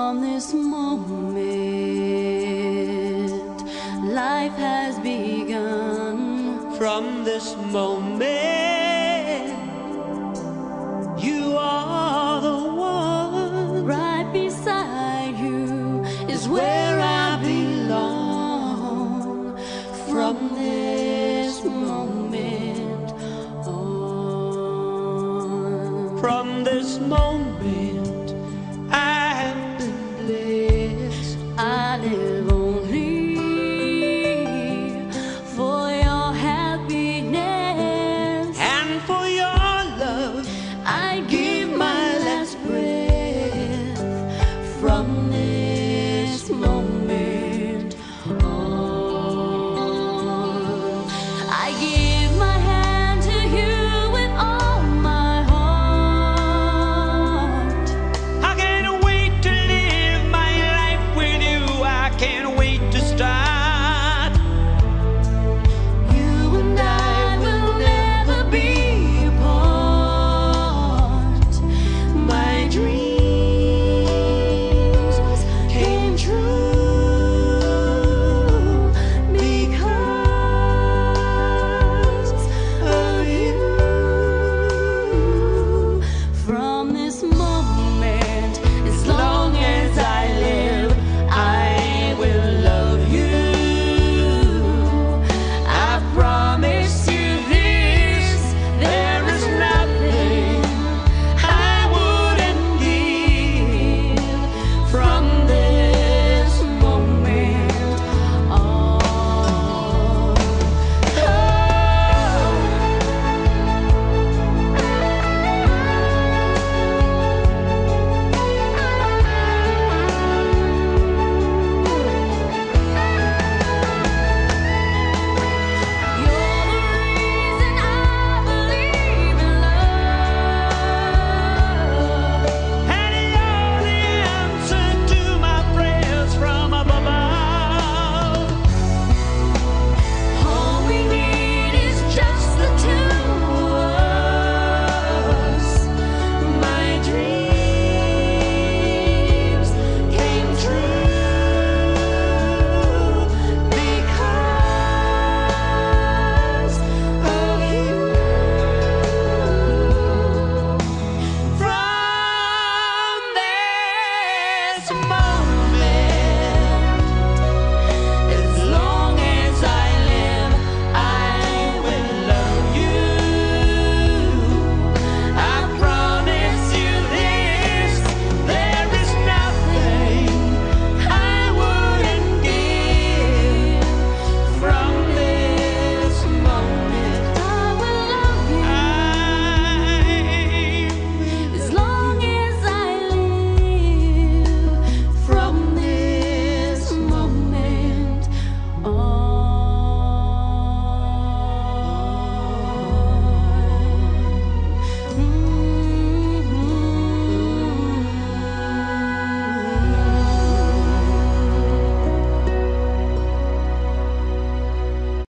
From this moment, life has begun. From this moment, you are the one. Right beside you is where I belong. From this moment on. From this moment, I have been blessed. I live only for your happiness, And for your love, I give my last breath. From this moment on, I give